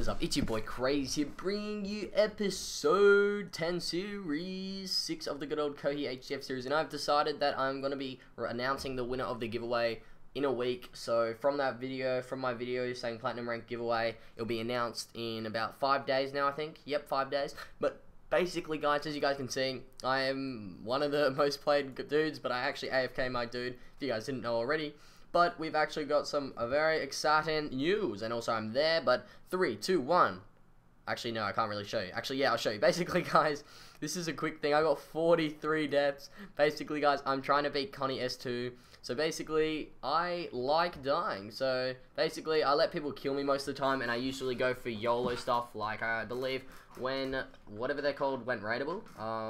is up? It's your boy Crazy here, bringing you episode 10 series 6 of the good old Kohi HCF series, and I've decided that I'm going to be announcing the winner of the giveaway in a week. So from my video saying platinum rank giveaway, it'll be announced in about 5 days now, I think. Yep, 5 days. But basically, guys, as you guys can see, I am one of the most played dudes, but I actually AFK my dude, if you guys didn't know already. But we've actually got some very exciting news, and also I'm there, but 3, 2, 1. Actually, no, I can't really show you. Actually, yeah, I'll show you. Basically, guys, this is a quick thing. I got 43 deaths. Basically, guys, I'm trying to beat Connie S2. So basically, I like dying. So basically, I let people kill me most of the time, and I usually go for YOLO stuff. Like, I believe when, whatever they're called, went raidable.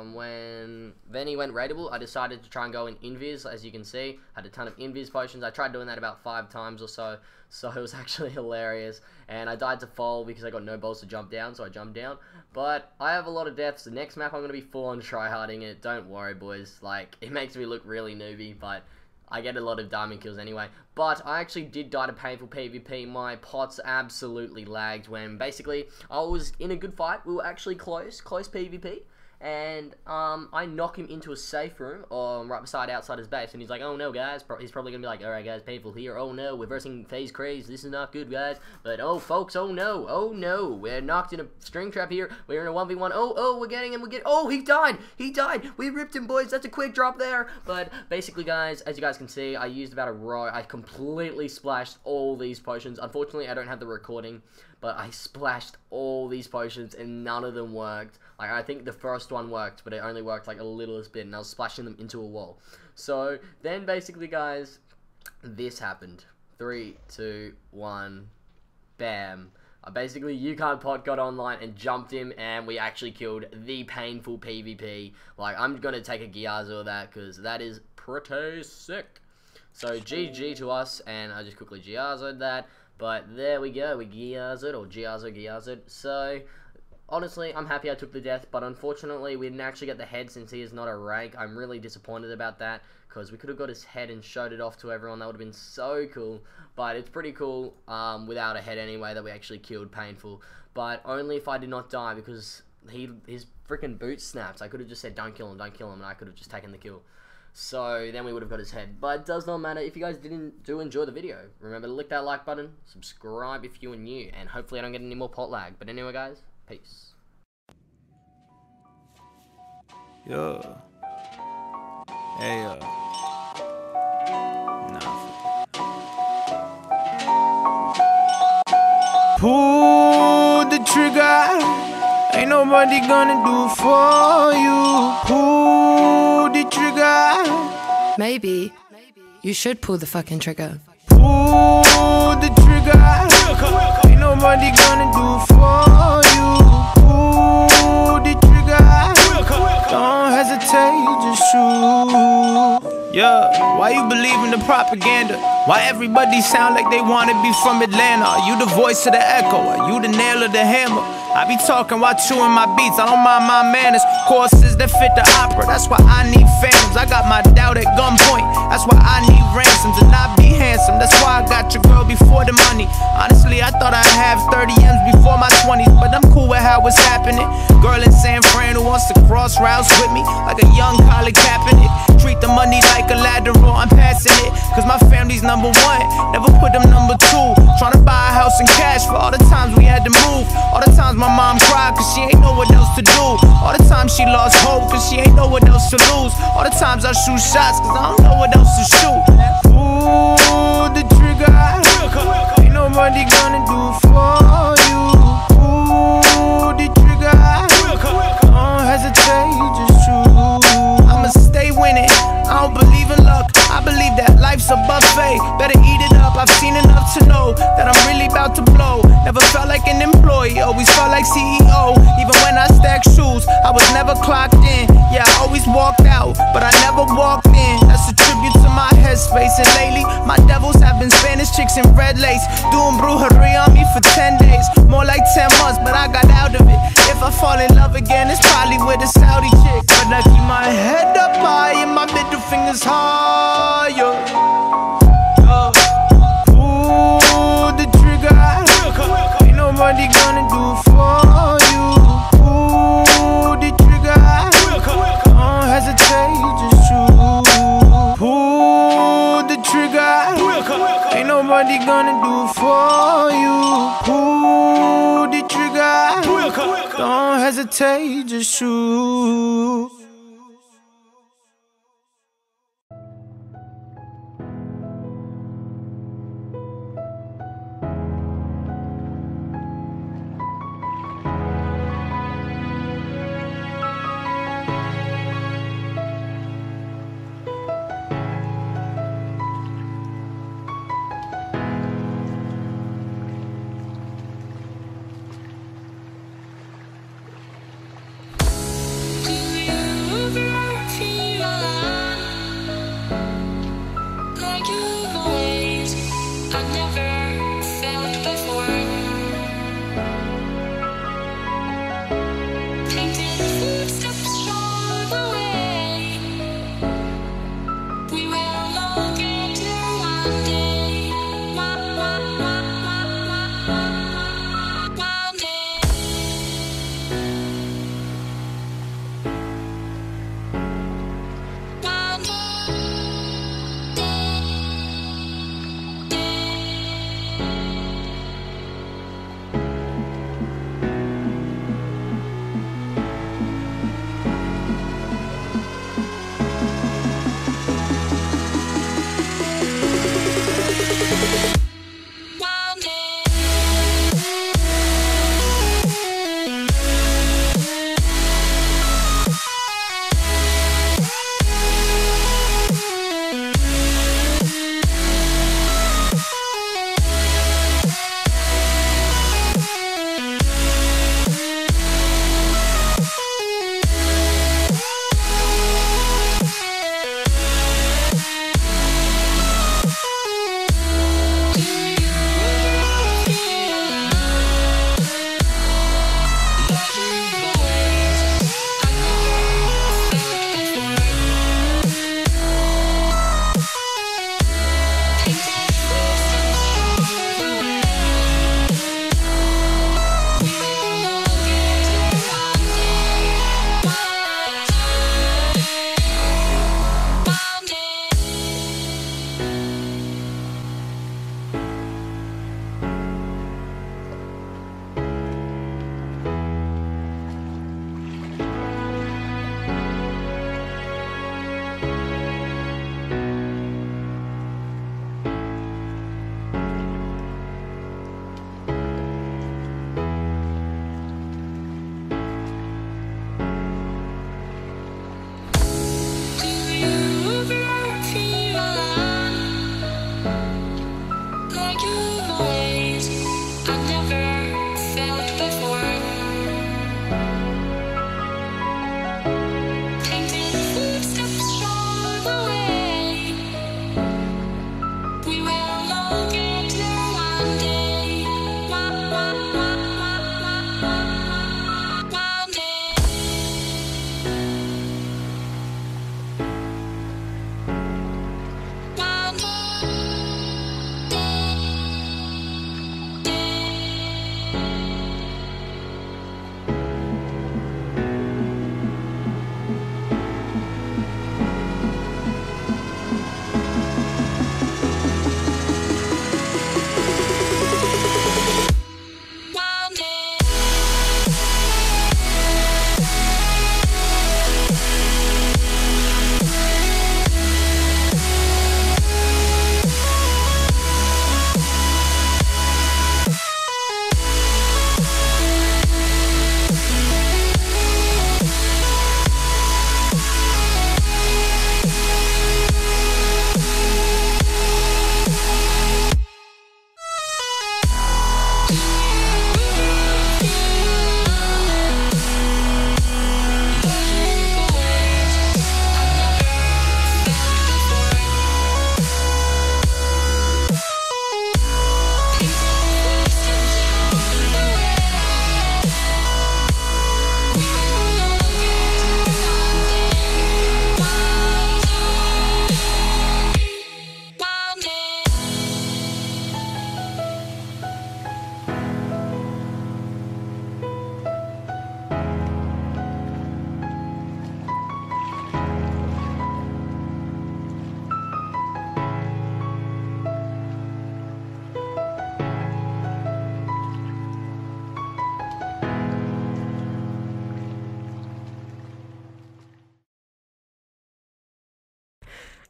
When Venny went raidable, I decided to try and go in invis. As you can see, I had a ton of invis potions. I tried doing that about 5 times or so. So it was actually hilarious. And I died to fall because I got no balls to jump down, so I jumped down. But I have a lot of deaths. The next map, I'm going to be full on tryharding it. Don't worry, boys. Like, it makes me look really newbie, but I get a lot of diamond kills anyway. But I actually did die to painful PvP. My pots absolutely lagged when basically I was in a good fight. We were actually close PvP. And I knock him into a safe room right beside outside his base, and he's like, oh no guys, he's probably gonna be like, alright guys, painful here, oh no, we're versing FaZe Craze, this is not good guys, but oh folks, oh no, we're knocked in a string trap here, we're in a 1v1, oh, we're getting him, oh, he died, we ripped him boys, that's a quick drop there. But basically guys, as you guys can see, I used about a row, I completely splashed all these potions. Unfortunately, I don't have the recording, but I splashed all these potions and none of them worked. Like, I think the first one worked, but it only worked like a littlest bit, and I was splashing them into a wall. So then basically guys, this happened. 3, 2, 1, bam. Basically, UCardPot got online and jumped him, and we actually killed the painful PvP. Like, I'm gonna take a Giazzo of that, because that is pretty sick. So GG to us, and I just quickly Giazzo'd that. But there we go, we Giazzo'd, or Giazzo'd. So honestly, I'm happy I took the death, but unfortunately, we didn't actually get the head since he is not a rank. I'm really disappointed about that, because we could have got his head and showed it off to everyone. That would have been so cool, but it's pretty cool without a head anyway that we actually killed Painful, but only if I did not die, because his freaking boot snapped. I could have just said, don't kill him, and I could have just taken the kill. So then we would have got his head, but it does not matter. If you guys do enjoy the video, remember to click that like button, subscribe if you are new, and hopefully I don't get any more pot lag. But anyway guys, peace. Yeah. Hey, pull the trigger. Ain't nobody gonna do it for you. Pull the trigger. Maybe you should pull the fucking trigger. Pull the trigger. Ain't nobody gonna do it for you. Pull the trigger. Don't hesitate, just shoot. Yeah, why you believe in the propaganda? Why everybody sound like they wanna be from Atlanta? Are you the voice of the echo? Are you the nail of the hammer? I be talking while chewing my beats, I don't mind my manners. Courses that fit the opera, that's why I need phantoms. I got my doubt at gunpoint, that's why I need ransoms. And I be handsome, that's why I got your girl before the money. Honestly, I thought I'd have 30 M's before my 20s, but I'm cool with how it's happening. Girl in San Fran who wants to cross routes with me, like a young Colin Kaepernick. Treat the money like a lateral, I'm passing it, cause my family's #1, never put them #2. Tryna buy a house in cash for all the times we had to move. All the times my mom cried cause she ain't know what else to do. All the times she lost hope cause she ain't know what else to lose. All the times I shoot shots cause I don't know what else to shoot. Pull the trigger. Ain't nobody gonna do it for you. Pull the trigger. Don't hesitate, just shoot. I'ma stay winning, I don't believe in luck. I believe that life's a buffet, better eat it up. I've seen enough to know that I'm really about to blow. Never felt like an employee, always felt like CEO. Even when I stacked shoes, I was never clocked in. Yeah, I always walked out, but I never walked in. That's a tribute to my headspace. And lately, my devils have been Spanish chicks in red lace, doing brujeria on me for 10 days. More like 10 months, but I got out of it. If I fall in love again, it's probably with a Saudi chick. But I keep my head up high and my middle fingers higher. Pull the trigger. Ain't nobody gonna do hesitate, just shoot. Do you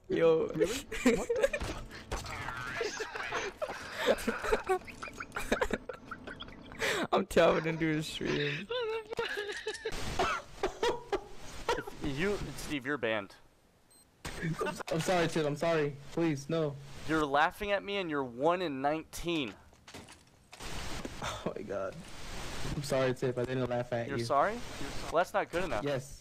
Yo. I'm tapping into his stream. Steve, you're banned. I'm sorry, Chip. I'm sorry. Please, no. You're laughing at me and you're 1 in 19. Oh my god. I'm sorry, Tip. I didn't laugh at you. You're sorry? Well, that's not good enough. Yes.